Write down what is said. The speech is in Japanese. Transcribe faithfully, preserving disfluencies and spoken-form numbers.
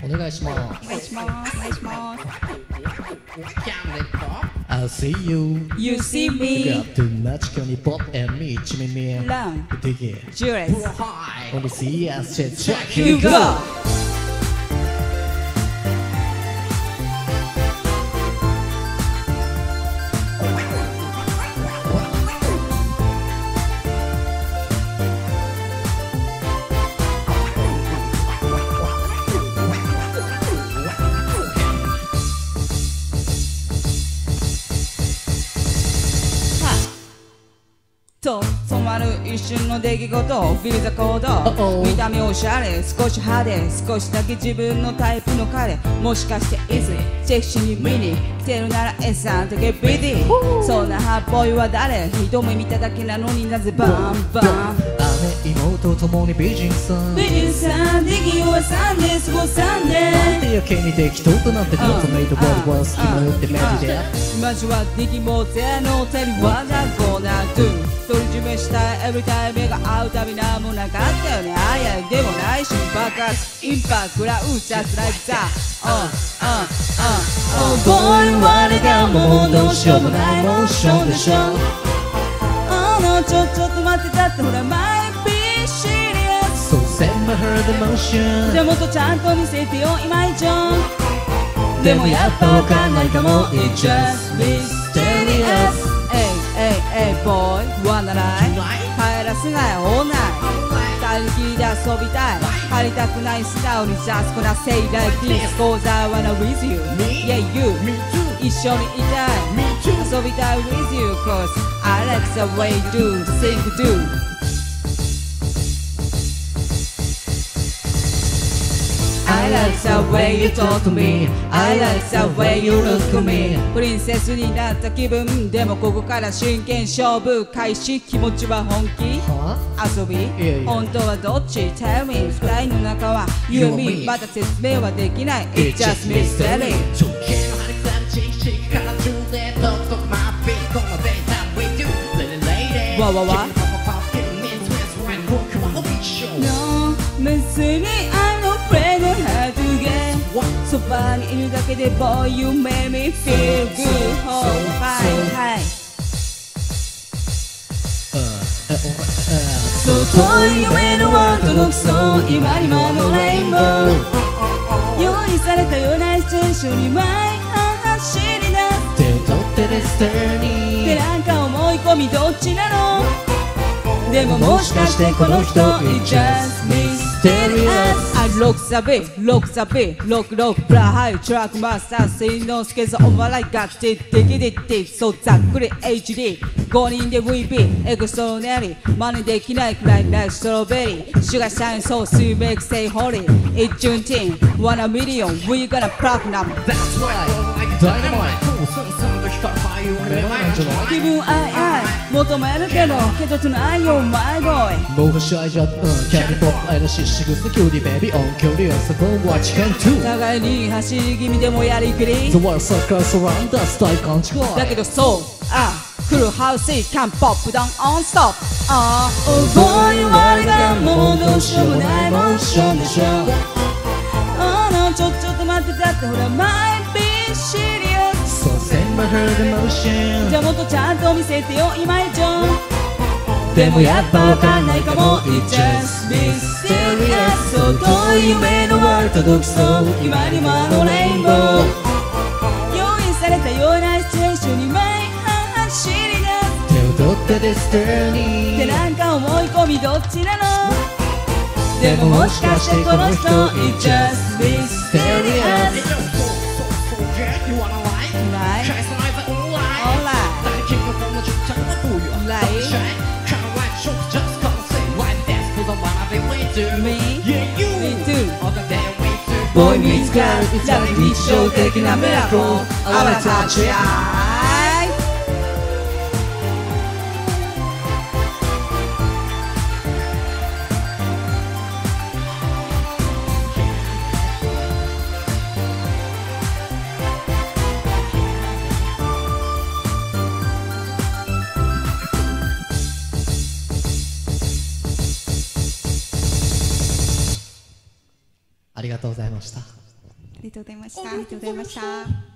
お願いします。 お願いします。お願いします。 I'll see you. You see me. Got too much can you pop and me, Jimmy me. Run. Dig it. Julius. Only see us, check, check, You go. と染まる一瞬の出来事 Feel the code 見た目おしゃれ少し派手少しだけ自分のタイプの彼もしかして Easy セクシーに見に来てるなら S さんと Get busy そんなハッボーイは誰一目見ただけなのになぜバンバン姉妹ともに美人さん美人さん敵はさんで過ごさんでなんでやけに適当となってクロスメイトボールは好きもよってマジでマジは敵もぜの手にはなこなく独り占めしたいエブリタイム目が合うたびなんもなかったよねあやでもないし爆発インパクトラウジャスライクザうんうんうん覚え我がもうどうしようもないモーションでしょあのちょちょっと待ってだってほらマイビーシリアス So send my heart emotion じゃあもっとちゃんと見せてよ今以上でもやっぱわかんないかも It's just mysterious Hey, hey, boy, wanna lie? 帰らせない、all night 二人きりで遊びたい入りたくない素直に Just gonna say like this Cause I wanna with you Yeah, you 一緒にいたい遊びたい with you Cause I like the way you do Think do I like the way you talk to me I like the way you look at me プリンセスになった気分でもここから真剣勝負開始気持ちは本気遊び本当はどっち Tell me 二人の中は You and me まだ説明はできない It's just mystery わわわ No 別に I'm not afraid of how to get そばにいるだけで Boy you make me feel good Ohはいはい外い夢のワールドのそう今にものレインボー用意されたようなシチュエーションに前半走り出す手を取ってレスターにでなんか思い込みどっちなのでももしかしてこの人 It's just mysterious I look the beat, look the beat, look look プラハイトラックマスター水のスケゾお笑いガチできでってそうざっくり エイチディー ごにんで ブイピー エクストロネリー真似できないくらいライストロベリーシュガーシャインソース You make say holy It's Juneteenth One a million We gonna platinum That's right Dynamite 気分あいあい求めるけどけど tonight you're my boy もうしゃいじゃったキャリーポップ愛らしい仕草キューティーベビー音距離をサポート What you can do 互いに走り気味でもやりくり The world circles around us 大勘違いだけどそうあ来るハウスキャンポップダウンオンストップあ覚え我がもうどうしようもないモーションでしょあのちょちょっと待ってだってほら Might be serious So send my heart emotion じゃあもっとちゃんと見せてよ今以上でもやっぱわかんないかも It's just mysterious そう遠い夢のワールド独走今にもあのレインボー用意されたようなシチュエーションに前半走り出す手を取ってレスターにでなんか思い込みどっちなのでももしかしてこの人 It's just mysterious Right Alright Me Me too Boy meets girl 日常的なメラクル Our touch yeah ありがとうございました。 りがとうございました。ありがとうございました。